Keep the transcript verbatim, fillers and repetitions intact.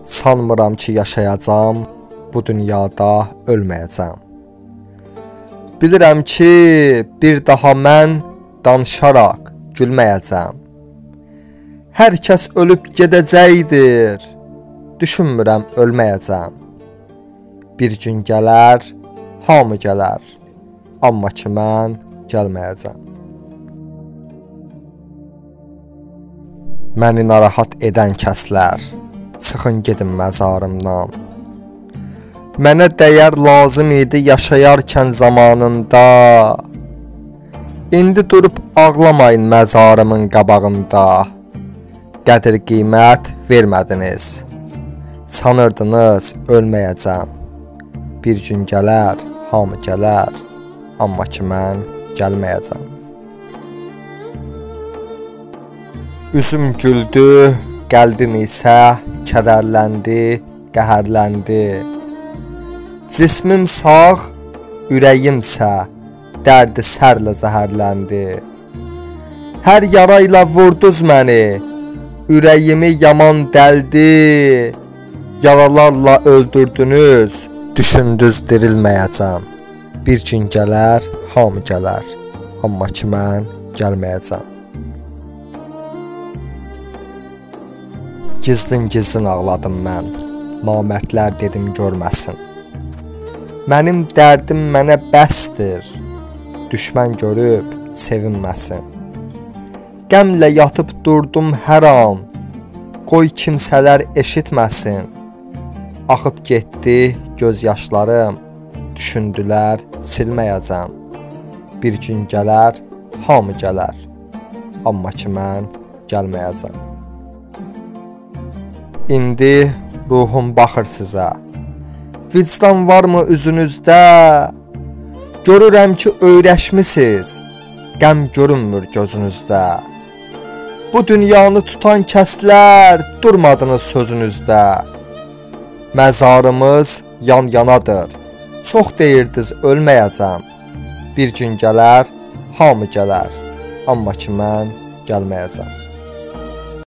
Sanmıram ki yaşayacam, bu dünyada ölməyəcəm. Bilirəm ki, bir daha mən danışaraq gülməyəcəm. Hər kəs ölüb gedəcəkdir, düşünmürəm ölməyəcəm. Bir gün gələr, hamı gələr, amma ki mən gəlməyəcəm. Məni narahat edən kəslər, çıxın gedin məzarımdan. Mənə dəyər lazım idi yaşayarkən zamanında. İndi durub ağlamayın məzarımın qabağında. Qədir qiymət vermədiniz, sanırdınız ölməyəcəm. Bir gün gələr, hamı gələr, amma ki mən gəlməyəcəm. Üzüm güldü, qəlbim isə kədərləndi, qəhərləndi. Cismim sağ, ürəyimsə dərdi sərlə zəhərləndi. Hər yarayla vurduz məni, ürəyimi yaman dəldi. Yaralarla öldürdünüz, düşündüz dirilməyəcəm. Bir gün gələr, hamı gələr, amma ki mən gəlməyəcəm. Gizlin-gizlin ağladım mən, namərdlər dedim görməsin. Mənim dərdim mənə bəsdir, düşmən görüb sevinməsin. Qəmlə yatıb durdum hər an, qoy kimsələr eşitməsin. Axıb getdi göz yaşlarım, düşündülər silməyəcəm. Bir gün gələr, hamı gələr, amma ki mən gəlməyəcəm. İndi ruhum baxır sizə, vicdan varmı üzünüzdə? Görürəm ki öyrəşmisiniz, qəm görünmür gözünüzdə. Bu dünyanı tutan kəslər durmadınız sözünüzdə. Məzarımız yan-yanadır, çox deyirdiniz ölməyəcəm. Bir gün gələr, hamı gələr, amma ki mən gəlməyəcəm.